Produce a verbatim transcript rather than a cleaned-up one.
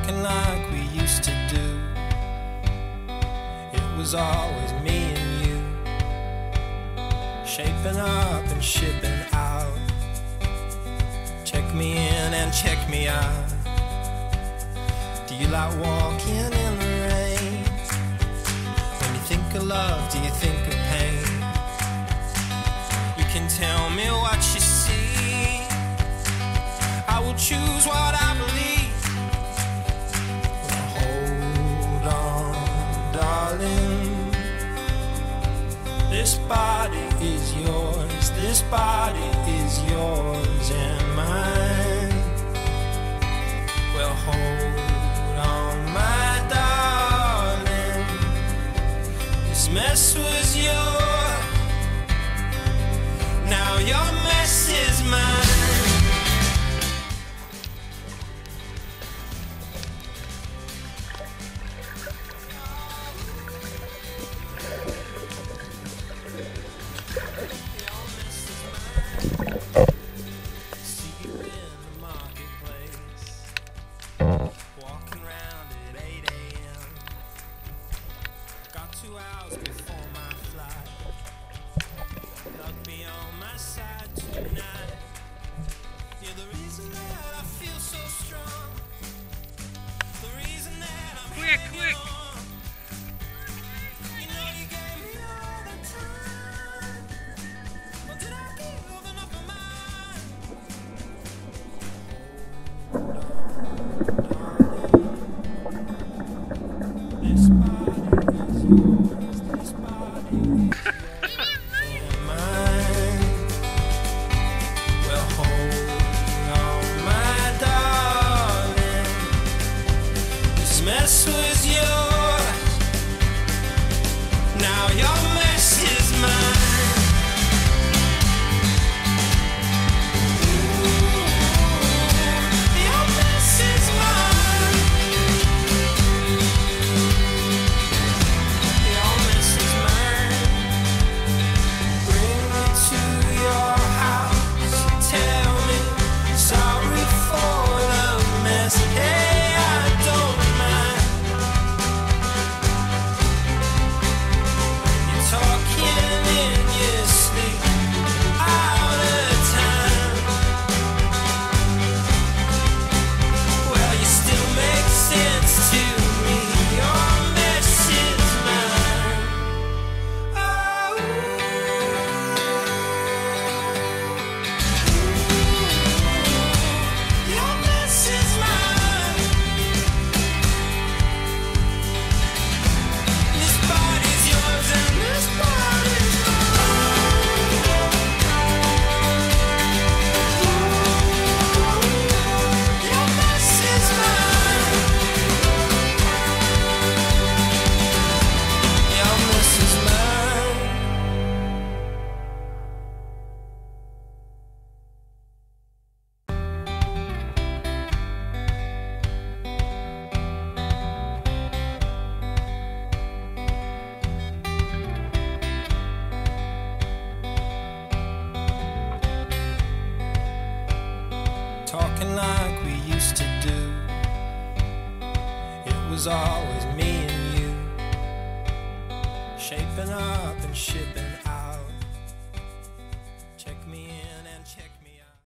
talking like we used to do. It was always me and you, shaping up and shipping out. Check me in and check me out. Do you like walking in the rain? When you think of love, do you think of pain? You can tell me what you see, I will choose what I believe. Well, hold on, darling. This body is yours, this body is yours and mine. Well, hold on, my darling. This mess was yours, now your mess is mine. Walking around at eight A M Got two hours before my flight. Luck be on my side tonight. You're the reason that I feel so strong, the reason that I'm Quick, quick! on. You know you gave me all the time. Well, did I give enough of mine? This body is yours, this body is yours and mine. Well, hold on, my darling. This mess was yours, now your mess is mine. Your mess is mine. Your mess is mine. Bring me to your house, tell me sorry for the mess. Hey, I don't mind. You're talking in your sleep, out of time. Well, you still make sense to me. Your mess is mine. Oh, your mess is mine. This body's yours and this body's mine. Your mess is mine. Your mess is mine. Talking like we used to do. It was always me and you, shaping up and shipping